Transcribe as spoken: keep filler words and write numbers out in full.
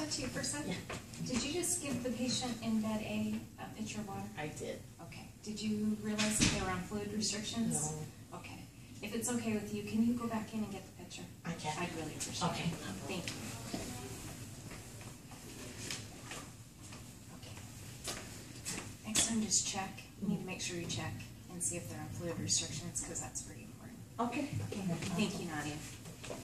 talk to you for a second? Yeah. Did you just give the patient in bed A a pitcher of water? I did. Okay. Did you realize that they were on fluid restrictions? No. Okay. If it's okay with you, can you go back in and get the pitcher? I can. I'd really appreciate Okay. it. Thank you. Okay. Next time, just check. You need to make sure you check and see if they're on fluid restrictions because that's pretty important. Okay. Okay. Thank you, Nadia.